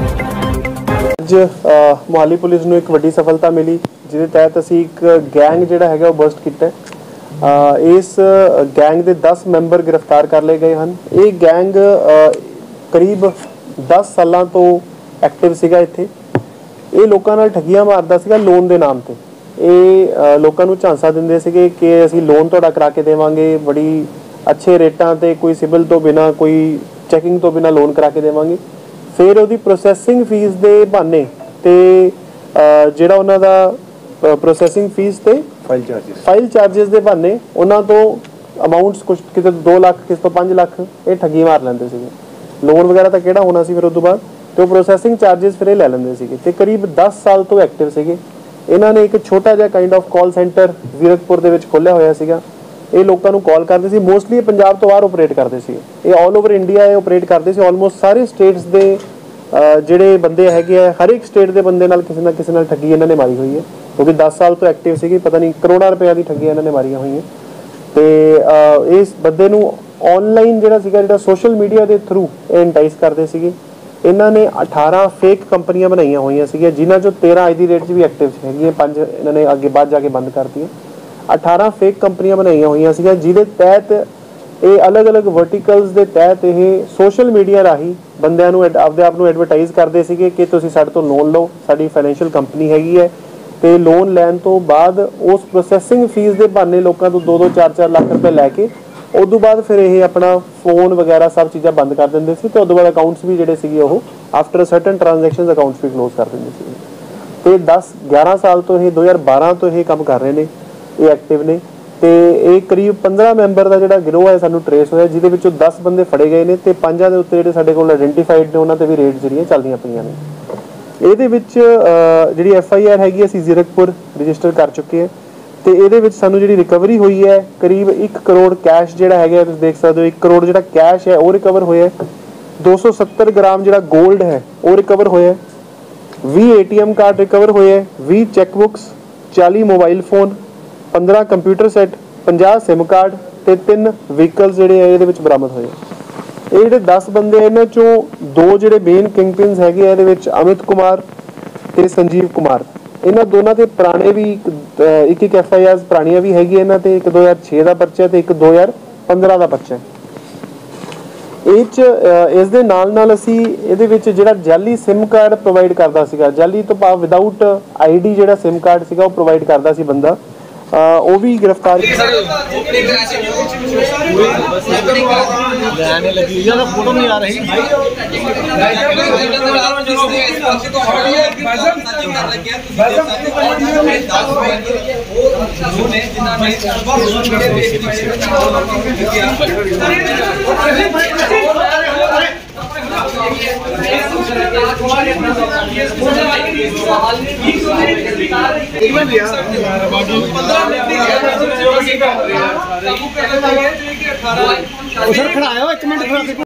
ਅੱਜ मोहाली पुलिस ਨੂੰ ਇੱਕ ਵੱਡੀ ਸਫਲਤਾ ਮਿਲੀ ਜਿਹਦੇ ਤਹਿਤ ਅਸੀਂ ਇੱਕ ਗੈਂਗ ਜਿਹੜਾ ਹੈਗਾ ਉਹ ਬਸਟ ਕੀਤਾ। ਇਸ ਗੈਂਗ ਦੇ 10 ਮੈਂਬਰ ਗ੍ਰਿਫਤਾਰ ਕਰ ਲਏ ਗਏ ਹਨ। ਇਹ ਗੈਂਗ ਕਰੀਬ 10 ਸਾਲਾਂ ਤੋਂ ਐਕਟਿਵ ਸੀਗਾ ਇੱਥੇ। ਇਹ ਲੋਕਾਂ ਨਾਲ ਠੱਗੀਆਂ ਮਾਰਦਾ ਸੀਗਾ ਲੋਨ ਦੇ ਨਾਮ ਤੇ। ਇਹ ਲੋਕਾਂ ਨੂੰ ਝਾਂਸਾ ਦਿੰਦੇ ਸੀਗੇ ਕਿ ਅਸੀਂ ਲੋਨ ਤੁਹਾਡਾ ਕਰਾ ਕੇ ਦੇਵਾਂਗੇ, ਬੜੀ ਅੱਛੇ ਰੇਟਾਂ ਤੇ, ਕੋਈ ਸਿਬਲ ਤੋਂ ਬਿਨਾ, ਕੋਈ ਚੈਕਿੰਗ ਤੋਂ ਬਿਨਾ ਲੋਨ ਕਰਾ ਕੇ ਦੇਵਾਂਗੇ। फिर ਉਹਦੀ प्रोसैसिंग फीस ਦੇ ਬਹਾਨੇ ਤੇ ਜਿਹੜਾ ਉਹਨਾਂ ਦਾ प्रोसैसिंग फीस ਤੇ फाइल चार्जेस ਦੇ ਬਹਾਨੇ ਉਹਨਾਂ ਤੋਂ ਅਮਾਉਂਟਸ ਕੁਝ ਕਿਤੇ 2 ਲੱਖ, ਕਿਸ ਤੋਂ 5 ਲੱਖ ਇਹ ਠੱਗੀ ਮਾਰ ਲੈਂਦੇ ਸੀਗੇ। ਲੋਨ ਵਗੈਰਾ ਤਾਂ ਕਿਹੜਾ ਹੋਣਾ ਸੀ ਫਿਰ ਉਸ ਤੋਂ ਬਾਅਦ, ਤੇ ਉਹ प्रोसैसिंग चार्जेस ਫਿਰ ਇਹ ਲੈ ਲੈਂਦੇ ਸੀਗੇ। ਤੇ ਕਰੀਬ 10 ਸਾਲ ਤੋਂ ਐਕਟਿਵ ਸੀਗੇ। ਇਹਨਾਂ ਨੇ ਇੱਕ ਛੋਟਾ ਜਿਹਾ kind of call center Zirakpur ਦੇ ਵਿੱਚ ਖੋਲ੍ਹਿਆ ਹੋਇਆ ਸੀਗਾ। ਇਹ ਲੋਕਾਂ ਨੂੰ ਕਾਲ ਕਰਦੇ ਸੀ। ਮੋਸਟਲੀ ਪੰਜਾਬ ਤੋਂ ਬਾਹਰ ਆਪਰੇਟ ਕਰਦੇ ਸੀ। ਇਹ ਆਲ ਓਵਰ ਇੰਡੀਆ ਇਹ ਆਪਰੇਟ ਕਰਦੇ ਸੀ। ਆਲਮੋਸਟ ਸਾਰੇ ਸਟੇਟਸ ਦੇ ਜਿਹੜੇ ਬੰਦੇ ਹੈਗੇ ਆ, ਹਰ ਇੱਕ ਸਟੇਟ ਦੇ ਬੰਦੇ ਨਾਲ ਕਿਸੇ ਨਾਲ ਠੱਗੀ ਇਹਨਾਂ ਨੇ ਮਾਰੀ ਹੋਈ ਹੈ, ਕਿਉਂਕਿ 10 ਸਾਲ ਤੋਂ ਐਕਟਿਵ ਸੀਗੀ। ਪਤਾ ਨਹੀਂ ਕਰੋੜਾਂ ਰੁਪਏ ਦੀ ਠੱਗੀ ਇਹਨਾਂ ਨੇ ਮਾਰੀਆਂ ਹੋਈਆਂ। ਤੇ ਇਸ ਬੰਦੇ ਨੂੰ ਆਨਲਾਈਨ ਜਿਹੜਾ ਸੋਸ਼ਲ ਮੀਡੀਆ ਦੇ ਥਰੂ ਇਹ ਇੰਟਾਈਸ ਕਰਦੇ ਸੀਗੇ। ਇਹਨਾਂ ਨੇ 18 ਫੇਕ ਕੰਪਨੀਆਂ ਬਣਾਈਆਂ ਹੋਈਆਂ ਸੀਗੀਆਂ, ਜਿਨ੍ਹਾਂ ਚੋਂ 13 ਅੱਜ ਦੀ ਡੇਟ 'ਚ ਵੀ ਐਕਟਿਵ ਹੈਗੀਆਂ। 5 ਇਹਨਾਂ ਨੇ ਅੱਗੇ ਬਾਅਦ ਜਾ ਕੇ ਬੰਦ ਕਰਤੀਆਂ। 18 ਫੇਕ ਕੰਪਨੀਆਂ ਬਣਾਈਆਂ ਹੋਈਆਂ ਸੀਗੀਆਂ, ਜਿਹਦੇ ਤਹਿਤ ਇਹ ਅਲੱਗ-ਅਲੱਗ ਵਰਟੀਕਲਸ ਦੇ ਤਹਿਤ ਇਹ ਸੋਸ਼ਲ ਮੀਡੀਆ ਰਾਹੀਂ ਬੰਦਿਆਂ ਨੂੰ ਆਪਦੇ ਆਪ ਨੂੰ ਐਡਵਰਟਾਈਜ਼ ਕਰਦੇ ਸੀਗੇ ਕਿ ਤੁਸੀਂ ਸਾਡੇ ਤੋਂ ਲੋਨ ਲਓ, ਸਾਡੀ ਫਾਈਨੈਂਸ਼ੀਅਲ ਕੰਪਨੀ ਹੈਗੀ ਹੈ। ਤੇ ਲੋਨ ਲੈਣ ਤੋਂ ਬਾਅਦ ਉਸ ਪ੍ਰੋਸੈਸਿੰਗ ਫੀਸ ਦੇ ਬਹਾਨੇ ਲੋਕਾਂ ਤੋਂ 2-2 4-4 ਲੱਖ ਰੁਪਏ ਲੈ ਕੇ ਉਸ ਤੋਂ ਬਾਅਦ ਫਿਰ ਇਹ ਆਪਣਾ ਫੋਨ ਵਗੈਰਾ ਸਭ ਚੀਜ਼ਾਂ ਬੰਦ ਕਰ ਦਿੰਦੇ ਸੀ। ਤੇ ਉਸ ਤੋਂ ਬਾਅਦ ਅਕਾਊਂਟਸ ਵੀ ਜਿਹੜੇ ਸੀਗੇ ਉਹ ਆਫਟਰ ਸਰਟਨ ਟ੍ਰਾਂਜੈਕਸ਼ਨਸ ਅਕਾਊਂਟਸ ਵੀ ਕਲੋਜ਼ ਕਰ ਦਿੰਦੇ ਸੀ। ਤੇ 10-11 ਸਾਲ ਤੋਂ ਇਹ 2012 ਤੋਂ ਇਹ ਕੰਮ ਕਰ ਰਹੇ ਨੇ, ਇਹ ਐਕਟਿਵ ਨੇ। ਤੇ ਇਹ ਕਰੀਬ 15 ਮੈਂਬਰ ਦਾ ਜਿਹੜਾ ਗਿਰੋਹ ਹੈ ਸਾਨੂੰ ਟ੍ਰੇਸ ਹੋਇਆ, ਜਿਹਦੇ ਵਿੱਚੋਂ 10 ਬੰਦੇ ਫੜੇ ਗਏ ਨੇ ਤੇ 5 ਦੇ ਉੱਤੇ ਜਿਹੜੇ ਸਾਡੇ ਕੋਲ ਆਇਡੈਂਟੀਫਾਈਡ ਨੇ ਉਹਨਾਂ ਤੇ ਵੀ ਰੇਡ ਜਿਹੜੀਆਂ ਚੱਲਦੀਆਂ ਪਈਆਂ ਨੇ। ਇਹਦੇ ਵਿੱਚ ਜਿਹੜੀ FIR ਹੈਗੀ ਅਸੀਂ ਜ਼ੀਰਕਪੁਰ ਰਜਿਸਟਰ ਕਰ ਚੁੱਕੇ ਹਾਂ। ਤੇ ਇਹਦੇ ਵਿੱਚ ਸਾਨੂੰ ਜਿਹੜੀ ਰਿਕਵਰੀ ਹੋਈ ਹੈ ਕਰੀਬ 1 ਕਰੋੜ ਕੈਸ਼ ਜਿਹੜਾ ਹੈਗਾ, ਤੁਸੀਂ ਦੇਖ ਸਕਦੇ ਹੋ 1 ਕਰੋੜ ਜਿਹੜਾ ਕੈਸ਼ ਹੈ ਉਹ ਰਿਕਵਰ ਹੋਇਆ। 270 ਗ੍ਰਾਮ ਜਿਹੜਾ ਗੋਲਡ ਹੈ ਉਹ ਰਿਕਵਰ ਹੋਇਆ। 20 ATM ਕਾਰਡ ਰਿਕਵਰ ਹੋਏ, 20 cheque books, 40 mobile phone, 15 computer set, 50 SIM card ਤੇ 3 ਵਹੀਕਲਸ ਜਿਹੜੇ ਆ ਇਹਦੇ ਵਿੱਚ ਬਰਾਮਦ ਹੋਏ। ਇਹ ਜਿਹੜੇ 10 ਬੰਦੇ ਇਹਨਾਂ ਚੋਂ 2 ਜਿਹੜੇ ਮੇਨ ਕਿੰਗਪਿਨਸ ਹੈਗੇ ਆ ਇਹਦੇ ਵਿੱਚ ਅਮਿਤ ਕੁਮਾਰ ਤੇ ਸੰਜੀਵ ਕੁਮਾਰ। ਇਹਨਾਂ ਦੋਨਾਂ ਤੇ ਪੁਰਾਣੇ ਵੀ ਇੱਕ FIRs ਪੁਰਾਣੀਆਂ ਵੀ ਹੈਗੀਆਂ ਇਹਨਾਂ ਤੇ। ਇੱਕ 2006 ਦਾ ਪਰਚਾ ਤੇ ਇੱਕ 2015 ਦਾ ਪਰਚਾ। ਇਸ ਦੇ ਨਾਲ ਅਸੀਂ ਇਹਦੇ ਵਿੱਚ ਜਿਹੜਾ ਜਾਲੀ SIM ਕਾਰਡ ਪ੍ਰੋਵਾਈਡ ਕਰਦਾ ਸੀਗਾ, ਜਾਲੀ ਤੋਂ ਭਾਵ ਵਿਦਆਊਟ ID ਜਿਹੜਾ SIM ਕਾਰਡ ਸੀਗਾ ਉਹ ਪ੍ਰੋਵਾਈਡ ਕਰਦਾ ਸੀ ਬੰਦਾ, ਉਹ ਵੀ गिरफ्तार फोटो नहीं आ रही। सर खड़ा है 1 मिनट।